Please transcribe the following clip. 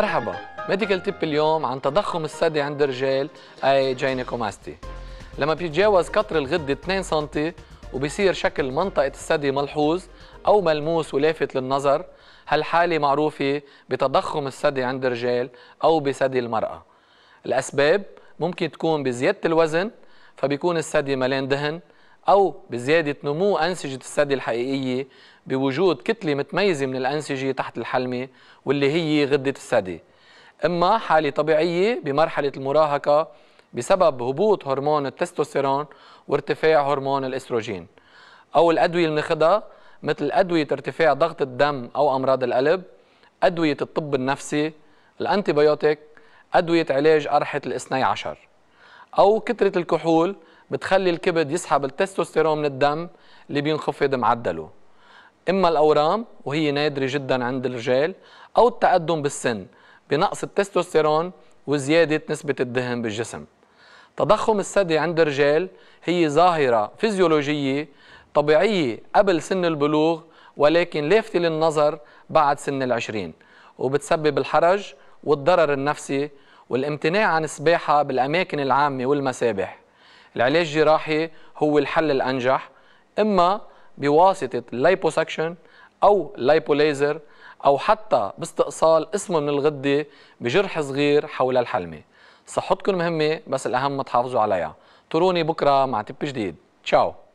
مرحبا، ميديكال تيب اليوم عن تضخم الثدي عند الرجال اي جاينيكوماستي. لما بيتجاوز قطر الغدة 2 سم وبيصير شكل منطقة الثدي ملحوظ أو ملموس ولافت للنظر، هالحالة معروفة بتضخم الثدي عند الرجال أو بثدي المرأة. الأسباب ممكن تكون بزيادة الوزن فبيكون الثدي ملان دهن، أو بزيادة نمو أنسجة الثدي الحقيقية بوجود كتلة متميزة من الأنسجة تحت الحلمة واللي هي غدة الثدي. إما حالة طبيعية بمرحلة المراهقة بسبب هبوط هرمون التستوستيرون وارتفاع هرمون الإستروجين، أو الأدوية اللي بناخدها مثل أدوية ارتفاع ضغط الدم أو أمراض القلب، أدوية الطب النفسي، الأنتيبيوتيك، أدوية علاج قرحة الاثني عشر. أو كثرة الكحول بتخلي الكبد يسحب التستوستيرون من الدم اللي بينخفض معدله. إما الأورام وهي نادرة جدا عند الرجال، أو التقدم بالسن بنقص التستوستيرون وزيادة نسبة الدهن بالجسم. تضخم الثدي عند الرجال هي ظاهرة فيزيولوجية طبيعية قبل سن البلوغ، ولكن لافتة للنظر بعد سن 20، وبتسبب الحرج والضرر النفسي والامتناع عن السباحة بالأماكن العامة والمسابح. العلاج الجراحي هو الحل الأنجح، إما بواسطة اللايبوسكشن أو اللايبوليزر، أو حتى باستئصال قسم من الغدة بجرح صغير حول الحلمة. صحتكم مهمة، بس الأهم تحافظوا عليها. تروني بكرة مع تب جديد. تشاو.